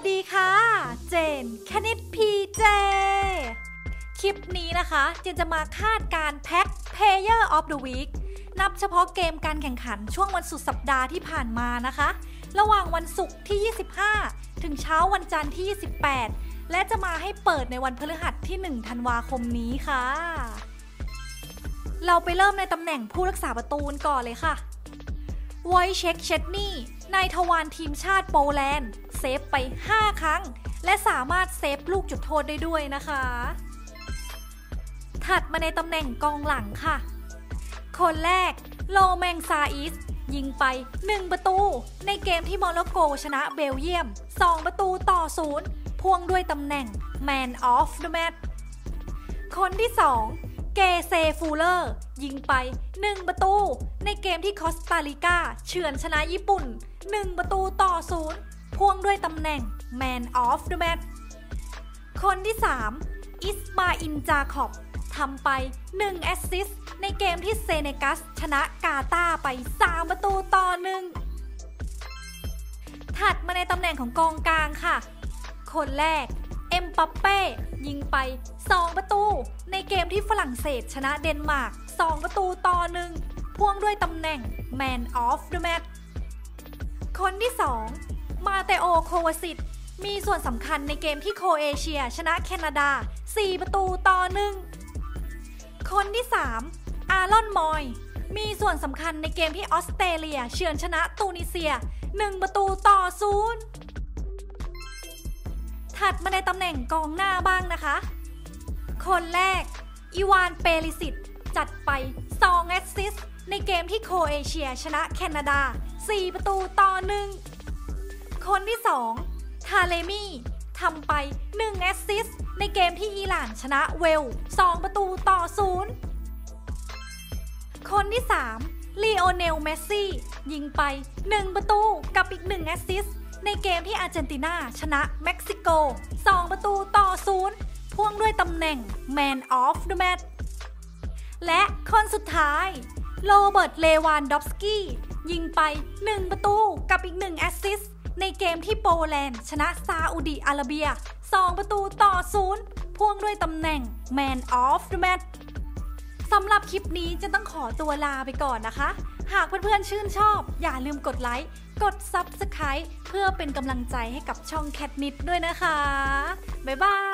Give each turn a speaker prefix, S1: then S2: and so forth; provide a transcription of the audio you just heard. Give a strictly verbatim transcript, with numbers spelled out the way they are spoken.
S1: ดีค่ะเจนคณิตพีเจคลิปนี้นะคะเจนจะมาคาดการแพ็ค Player of the Week นับเฉพาะเกมการแข่งขันช่วงวันสุดสัปดาห์ที่ผ่านมานะคะระหว่างวันศุกร์ที่ยี่สิบห้าถึงเช้าวันจันทร์ที่ยี่สิบแปดและจะมาให้เปิดในวันพฤหัสที่หนึ่งธันวาคมนี้ค่ะเราไปเริ่มในตำแหน่งผู้รักษาประตูก่อนเลยค่ะวอยเช็คเชดนี่นายทวารทีมชาติโปแลนด์เซฟไปห้าครั้งและสามารถเซฟลูกจุดโทษได้ด้วยนะคะถัดมาในตำแหน่งกองหลังค่ะคนแรกโลแมงซาอิสยิงไปหนึ่งประตูในเกมที่โมร็อกโกชนะเบลเยียมสองประตูต่อศูนย์พ่วงด้วยตำแหน่ง Man of the Match คนที่สองเกเซฟูเลอร์ยิงไปหนึ่งประตูในเกมที่คอสตาริกาเฉือนชนะญี่ปุ่นหนึ่งประตูต่อศูนย์พ่วงด้วยตำแหน่ง Man of the Match คนที่สามอิสมาอินจาคอบทำไปหนึ่งแอสซิสต์ในเกมที่เซเนกัสชนะกาตาร์ไปสามประตูต่อหนึ่งถัดมาในตำแหน่งของกองกลางค่ะคนแรกเอ็มบัปเป้ยิงไปสองประตูในเกมที่ฝรั่งเศสชนะเดนมาร์กสองประตูต่อหนึ่งพ่วงด้วยตำแหน่ง Man of the Match คนที่สองมาเตโอโควาซิตมีส่วนสำคัญในเกมที่โครเอเชียชนะแคนาดาสี่ประตูต่อหนึ่งคนที่สามอารอนมอยมีส่วนสำคัญในเกมที่ออสเตรเลียเฉือนชนะตูนิเซียหนึ่งประตูต่อศูนย์ถัดมาในตำแหน่งกองหน้าบ้างนะคะคนแรกอีวานเปริสิตจัดไปสองแอสซิสต์ในเกมที่โครเอเชียชนะแคนาดาสี่ประตูต่อหนึ่งคนที่สองทาเลมี่ทำไปหนึ่งแอสซิสต์ในเกมที่อิหร่านชนะเวลสองประตูต่อศูนย์คนที่สามลีโอเนลเมสซี่ยิงไปหนึ่งประตูกับอีกหนึ่งแอสซิสต์ในเกมที่อาร์เจนตินาชนะเม็กซิโกสองประตูต่อศูนย์พ่วงด้วยตำแหน่ง Man of the Match และคนสุดท้ายโรเบิร์ตเลวานดอฟสกี้ยิงไปหนึ่งประตูกับอีกหนึ่งแอสซิสต์ในเกมที่โปแลนด์ชนะซาอุดิอาระเบียสองประตูต่อศูนย์พ่วงด้วยตำแหน่ง Man of the Match สำหรับคลิปนี้จะต้องขอตัวลาไปก่อนนะคะหากเพื่อนๆชื่นชอบอย่าลืมกดไลค์กด ซับสไครบ์ เพื่อเป็นกำลังใจให้กับช่องแคทนิดด้วยนะคะบ๊ายบาย